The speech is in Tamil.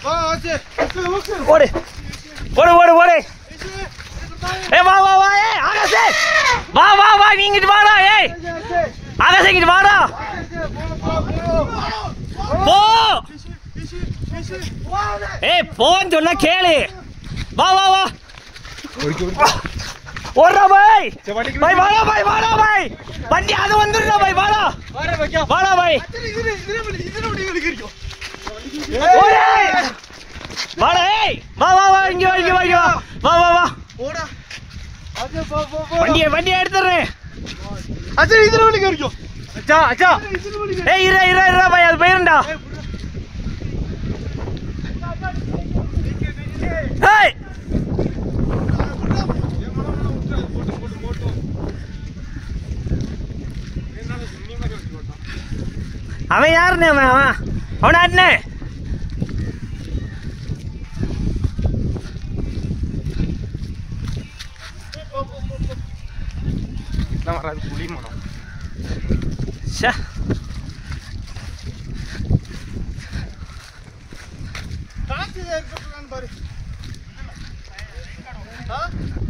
ஓடு ஓடு ஓடு ஓடு. ஏ வா வா வா. ஏ ஆகாஷ் வா வா வா. நீ இங்கிட்டு வாடா. ஏய் ஆகாஷ் இங்கிட்டு வாடா. போ. ஏய் போன்னு சொன்னா கேளு. வா வா வா. ஓடுறா பாய். பாய் வாடா பாய் வாடா பாய். வண்டி அது வந்துடுறா பாய் வாடா. வாடா பாய். வாடா. ஏய் வா வா வா. இங்க வா இங்க வா இங்க வா. வா வா வா. வண்டியை எடுத்துறேன். அச்சா இதுல வலிக்கு வரைக்கும். அச்சா அச்சா. ஏய் இரு இரு இரு பாய் அது போயிருண்டா. ஏய் அவன் யாருண்ணே? அவன் ஆட்டுனே. புளி மனம் பாரு.